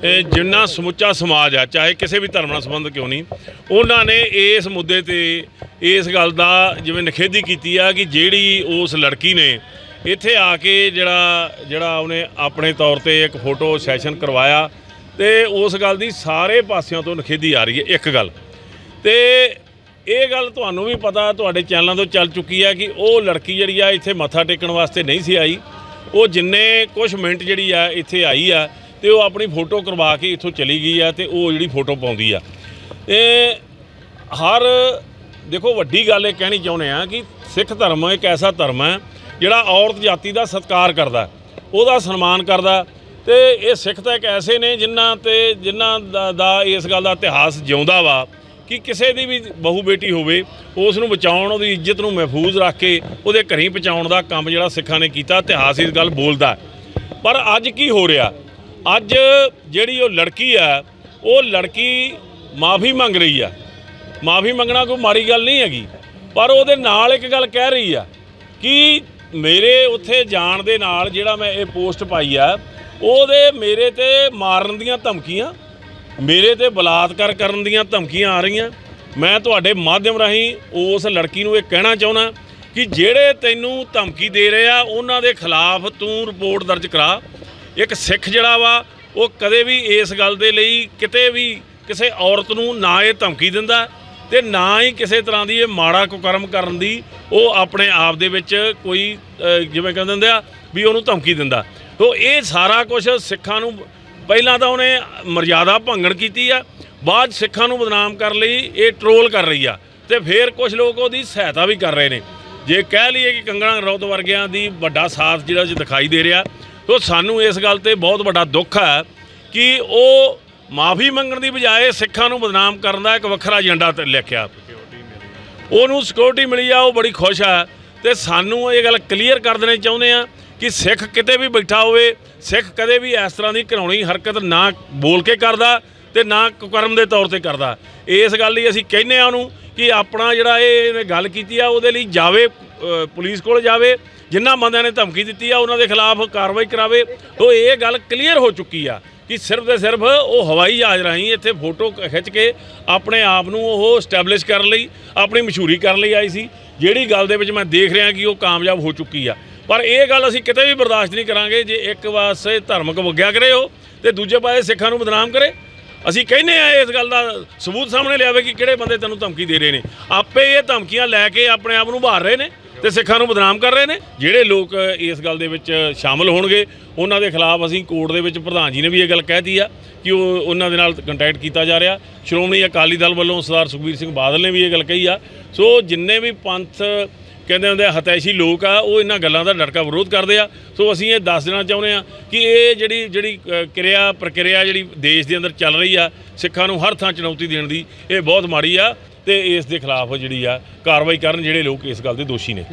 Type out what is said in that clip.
जिन्ना समुचा समाज है चाहे किसी भी धर्म नाल संबंध क्यों नहीं उन्होंने इस मुद्दे ते इस गल दा जिवें निखेधी कीती आ कि जिहड़ी उस लड़की ने इत्थे आके जिहड़ा उन्हें अपने तौर पर एक फोटो सैशन करवाया तो उस गल दी सारे पासियों तो निखेधी आ रही है। एक गल तो ये गल तुहानूं भी पता तुहाडे चैनलों तो चल चुकी है कि वो लड़की जिहड़ी आ इत्थे मत्था टेकण वास्ते नहीं सी आई। वो जिन्ने कुछ मिनट जिहड़ी आ इत्थे आई आ तो वह अपनी फोटो करवा के इत्थों चली गई है तो वो जी फोटो पाउंदी आ। हर देखो वड्डी गल ये कहनी चाहुंदे आ कि सिख धर्म एक ऐसा धर्म है जिहड़ा औरत जाति का सत्कार करदा उहदा सन्मान करदा ते ये सिख तो एक ऐसे ने जिन्हां दा इस गल दा इतिहास जिउंदा वा कि किसी की भी बहू बेटी होवे उस नूं बचाउण उहदी इज्जत नूं महफूज रख के उहदे घरीं पहुँचाउण दा काम जिहड़ा सिखां ने कीता इतिहास इस गल बोलदा। पर अज की हो रहा अज जिहड़ी वो लड़की है वो लड़की माफ़ी मंग रही है। माफ़ी मंगना कोई माड़ी गल नहीं हैगी पर उहदे नाल एक गल कह रही है कि मेरे उत्थे जाण दे नाल जिहड़ा मैं ये पोस्ट पाई है उहदे मेरे ते मारन दीयां धमकियां मेरे ते बलात्कार करन दीयां धमकियां आ रही। मैं तुहाडे माध्यम राहीं उस लड़की नूं ये कहना चाहुंदा कि जिहड़े तैनूं धमकी दे रहे आ उन्हां दे खिलाफ तूं रिपोर्ट दर्ज करा। एक सिख जिहड़ा वा वो कदे भी इस गल दे लई किते भी किसी औरत नूं ना ये धमकी दिंदा ते ना ही किसी तरह की माड़ा कुकर्म करन दी वो अपने आप दे विच कोई जिवें कहंदे हुंदे आ भी उहनूं धमकी दिंदा। तो ये सारा कुछ सिखां नूं पहलां तां उहने मर्यादा भंगण कीती आ बाद सिखां नूं बदनाम कर लई ये ट्रोल कर रही आ ते फिर कुछ लोग उहदी सहायता भी कर रहे हैं। जे कह लीए कि कंगना रनौत वर्गियां दी वड्डा साथ जिहड़ा दिखाई दे रहा तो सानूं इस गल ते बहुत वड्डा दुख है कि वो माफ़ी मंगण दी बजाए सिखां नूं बदनाम करन दा एक वखरा एजेंडा लिखिया उहनूं सिक्योरिटी मिली आ वो बड़ी खुश है। तो सानूं ये गल क्लीयर कर देनी चाहुंदे आ कि सिख किते भी बैठा होवे सिख कदे भी इस तरह की घिनौनी हरकत ना बोल के करदा ते ना कुकर्म के तौर पर करदा। इस गल लई असीं कहने आ उहनूं कि अपना जिहड़ा ये गल कीती आ उहदे लई जावे पुलिस कोल जावे जिन्हां बंदिआं ने धमकी दित्ती आ उन्हां दे खिलाफ कार्रवाई करावे। तो ये गल क्लीयर हो चुकी आ कि सिर्फ तो सिर्फ वो हवाई जहाज़ राही इत्थे फोटो खिंच के अपने आप नूं वो स्टैबलिश करन लई अपनी मशहूरी करन लई आई सी जिहड़ी गल दे विच मैं देख रहा कि वो कामयाब हो चुकी आ। पर यह गल असीं किते भी बर्दाश्त नहीं करांगे जे एक पासे धार्मिक वग्या करे हो तो दूजे पासे सिखां नूं बदनाम करे। असीं कहने आ इस गल दा सबूत सामने लियावे कि किहड़े बंदे तैनूं धमकी दे रहे हैं आपे ये धमकियां लैके अपने आप नूं भार रहे हैं तो सिखां नूं बदनाम कर रहे हैं। जिहड़े लोग इस गल दे विच शामिल होणगे उन्हां दे खिलाफ असीं कोर्ट दे विच प्रधान जी ने भी ये गल कहती आ कि उन्हां दे नाल कंटैक्ट कीता जा रहा। श्रोमणी अकाली दल वल्लों सरदार सुखबीर सिंह बादल ने भी ये गल कही आ। सो जिन्ने भी पंथ कहते होंदे हतैशी लोग आ वो इन्हां गल्लां दा डटका विरोध करते हैं। सो असीं ये दस देना चाहुंदे आ कि ये जिहड़ी प्रक्रिया जिहड़ी देश के अंदर चल रही आ सिखां नूं हर थां चुनौती देण दी ये बहुत माड़ी आ ते इस दे खिलाफ जिहड़ी आ कार्रवाई करन जिहड़े लोग इस गल दे दोषी ने।